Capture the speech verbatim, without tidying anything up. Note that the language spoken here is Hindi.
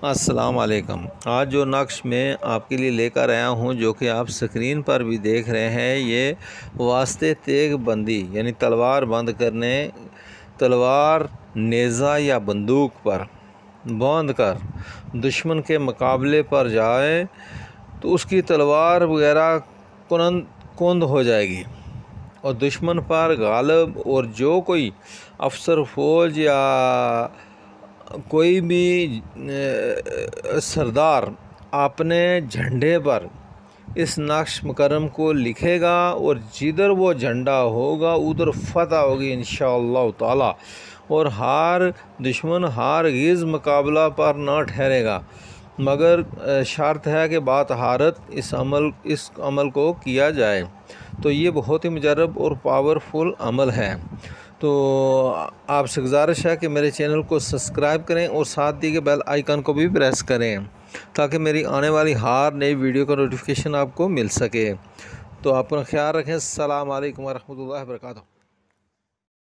अस्सलाम वालेकुम। आज जो नक्श मैं आपके लिए लेकर आया हूँ, जो कि आप स्क्रीन पर भी देख रहे हैं, ये वास्ते तेग बंदी यानी तलवार बंद करने, तलवार नेज़ा या बंदूक पर बांध कर दुश्मन के मुकाबले पर जाए तो उसकी तलवार वगैरह कुनंद कुंद हो जाएगी और दुश्मन पर गालिब। और जो कोई अफसर फ़ौज या कोई भी सरदार अपने झंडे पर इस नक्श मुकर्रम को लिखेगा और जिधर वो झंडा होगा उधर फतह होगी इंशाअल्लाह ताला। और हार दुश्मन हारगिज़ मुकाबला पर ना ठहरेगा, मगर शर्त है कि बात हारत इस अमल इस अमल को किया जाए। तो ये बहुत ही मुजर्रब और पावरफुल अमल है। तो आपसे गुजारिश है कि मेरे चैनल को सब्सक्राइब करें और साथ दिए गए बेल आइकन को भी प्रेस करें ताकि मेरी आने वाली हर नई वीडियो का नोटिफिकेशन आपको मिल सके। तो अपना ख्याल रखें। अस्सलाम वालेकुम व रहमतुल्लाहि व बरकातहू।